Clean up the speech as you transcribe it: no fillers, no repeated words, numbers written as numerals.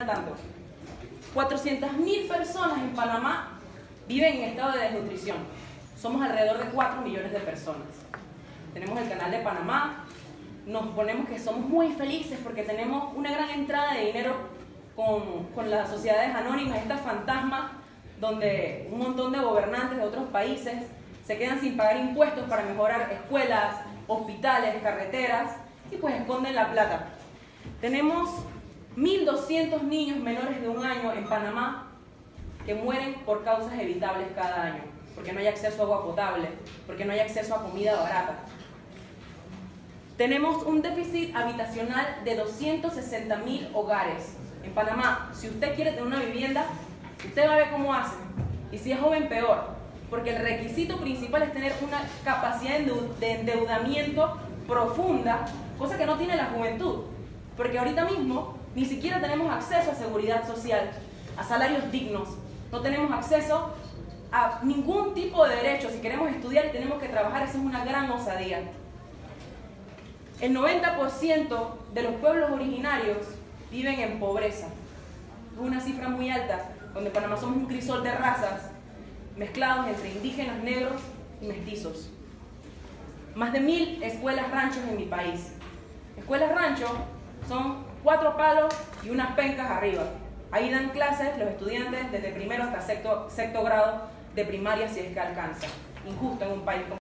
tanto. 400.000 personas en Panamá viven en estado de desnutrición. Somos alrededor de 4 millones de personas. Tenemos el Canal de Panamá. Nos ponemos que somos muy felices porque tenemos una gran entrada de dinero con las sociedades anónimas, estas fantasmas, donde un montón de gobernantes de otros países se quedan sin pagar impuestos para mejorar escuelas, hospitales, carreteras, y pues esconden la plata. Tenemos 1.200 niños menores de 1 año en Panamá que mueren por causas evitables cada año, porque no hay acceso a agua potable, porque no hay acceso a comida barata. Tenemos un déficit habitacional de 260.000 hogares. En Panamá, si usted quiere tener una vivienda, usted va a ver cómo hace. Y si es joven, peor. Porque el requisito principal es tener una capacidad de endeudamiento profunda, cosa que no tiene la juventud. Porque ahorita mismo ni siquiera tenemos acceso a seguridad social, a salarios dignos. No tenemos acceso a ningún tipo de derecho. Si queremos estudiar y tenemos que trabajar, eso es una gran osadía. El 90% de los pueblos originarios viven en pobreza. Es una cifra muy alta, donde en Panamá somos un crisol de razas mezclados entre indígenas, negros y mestizos. Más de 1.000 escuelas ranchos en mi país. Escuelas rancho son 4 palos y unas pencas arriba. Ahí dan clases los estudiantes desde primero hasta sexto grado de primaria, si es que alcanza. Injusto en un país como